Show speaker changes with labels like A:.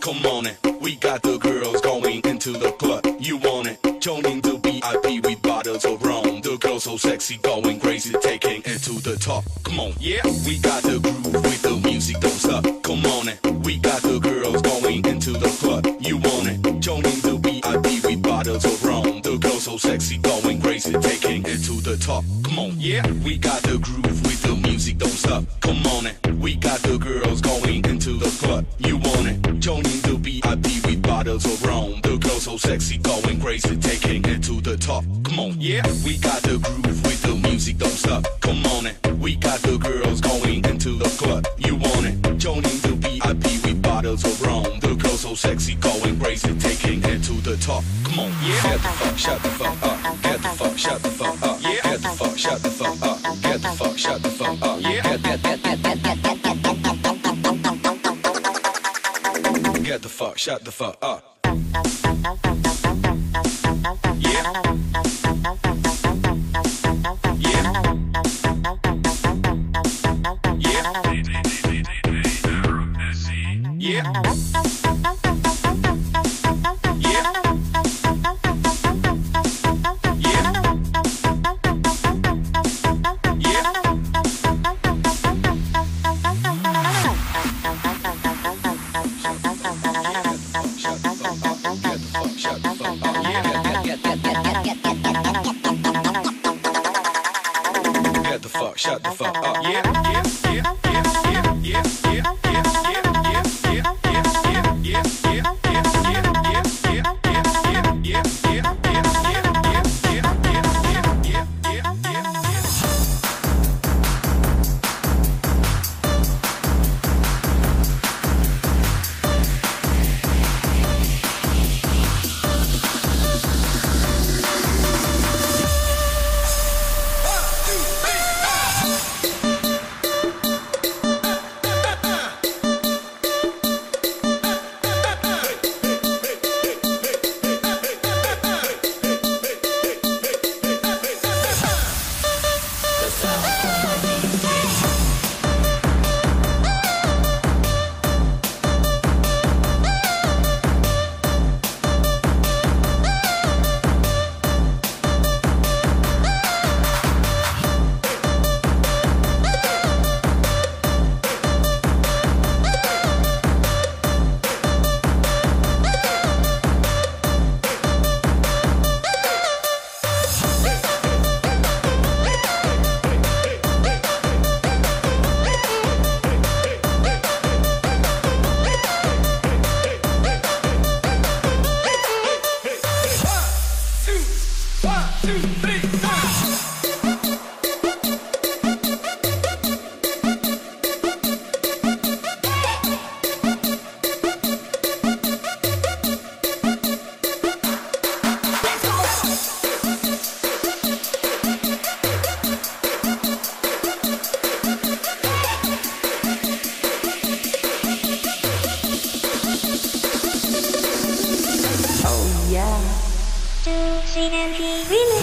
A: come on it. We got the girls going into the club. You want it? Joining the VIP with bottles of rum. The girls so sexy, going crazy, taking it to the top. Come on, yeah. We got the groove with the music, don't stop. Come on it. We got the girls going into the club. You want it? Joining the VIP with bottles of rum. The girls so sexy, going crazy, taking it to the top. Come on, yeah. We got the groove with the music, don't stop. Come on it. We got the girls going into the club. You want it? Joining the VIP with bottles of rum. The girls so sexy, going crazy, taking it to the top. Come on, yeah. We got the groove with the music, don't stop. Come on it. We got the girls going into the club. You want it? Joining the VIP with bottles of rum. The girls so sexy, going crazy, taking it to the top. Come on, yeah. Get the fuck, shut the fuck up. Get the fuck, shut the fuck up. Yeah. Get the fuck, shut the fuck up. Get the fuck, shut the fuck up. Yeah. Get the fuck, shut the fuck up. Yeah. Yeah. Get the fuck, shut the fuck up. Yeah, yeah, yeah, yeah, yeah, yeah, yeah,
B: CMP Remix.